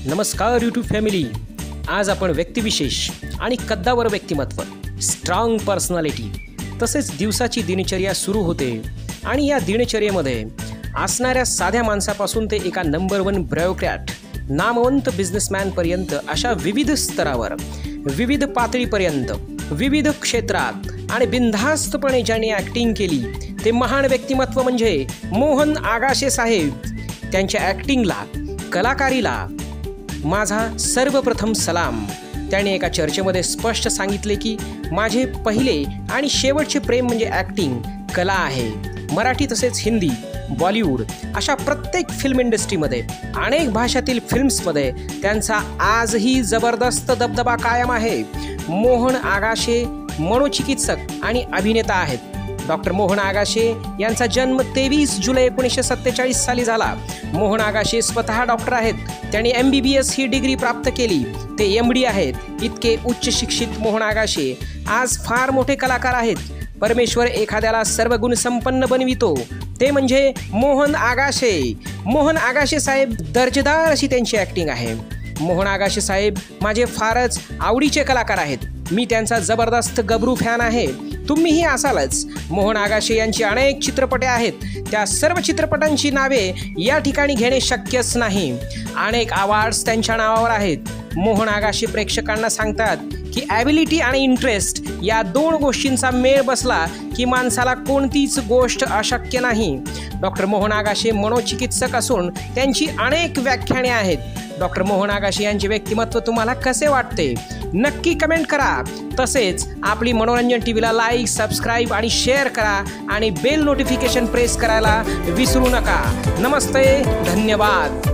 नमस्कार YouTube family. आज आपण व्यक्तिविशेष आणि कद्दावर व्यक्तिमत्व, स्ट्रॉंग पर्सनॅलिटी तसेच दिवसाची दिनचर्या सुरू होते आणि या दिनचर्येमध्ये असणाऱ्या साध्या माणसापासून ते एका नंबर 1 ब्युरोक्रॅट, नामवंत बिझनेसमॅनपर्यंत अशा विविध स्तरावर, विविध पातळीपर्यंत, विविध क्षेत्रात आणि बिनधास्तपणे ज्यांनी ॲक्टिंग केली ते महान व्यक्तिमत्व म्हणजे मोहन आगाशे साहेब. त्यांच्या ॲक्टिंगला, कलाकारीला माझा सर्वप्रथम सलाम. त्याने एका चर्चेमध्ये स्पष्ट सांगितले की माझे पहिले आणि शेवटचे प्रेम म्हणजे ॲक्टिंग, कला आहे. मराठी तसेच हिंदी, बॉलिवूड अशा प्रत्येक फिल्म इंडस्ट्रीमध्ये, अनेक भाषातील फिल्म्समध्ये त्यांचा आजही जबरदस्त दबदबा कायम आहे. मोहन आगाशे मनोचिकित्सक आणि अभिनेता आहेत. डॉक्टर मोहन आगाशे यांचा जन्म 23 जुलै 1947 साली झाला. मोहन आगाशे स्वतः डॉक्टर आहेत. त्यांनी MBBS ही डिग्री प्राप्त केली. ते MD आहेत. इतके उच्च शिक्षित मोहन आगाशे आज फार मोठे कलाकार आहेत. परमेश्वर एखाद्याला सर्व गुण संपन्न बनवितो ते म्हणजे मोहन आगाशे. मोहन आगाशे साहेब दर्जेदार अशी त्यांची ॲक्टिंग आहे. मोहन आगाशे साहेब माझे फारच आवडीचे कलाकार आहेत. मी त्यांचा जबरदस्त गबरू फॅन आहे. तुम्हीही असालच. मोहन आगाशे यांची अनेक चित्रपटे आहेत. त्या सर्व चित्रपटांची नावे या ठिकाणी घेणे शक्यच नाही. अनेक अवॉर्ड्स त्यांच्या नावावर आहेत. मोहन आगाशे प्रेक्षकांना सांगतात की ॲबिलिटी आणि इंटरेस्ट या 2 गोष्टींचा मेळ बसला की माणसाला कोणतीच गोष्ट अशक्य नाही. डॉक्टर मोहन आगाशे मनोचिकित्सक असून त्यांची अनेक व्याख्याने आहेत. डॉक्टर मोहन आगाशे यांचे व्यक्तिमत्व तुम्हाला कसे वाटते नक्की कमेंट करा. तसेच आपली मनोरंजन टीव्हीला लाईक, सबस्क्राईब आणि शेअर करा आणि बेल नोटिफिकेशन प्रेस करायला विसरू नका. नमस्ते, धन्यवाद.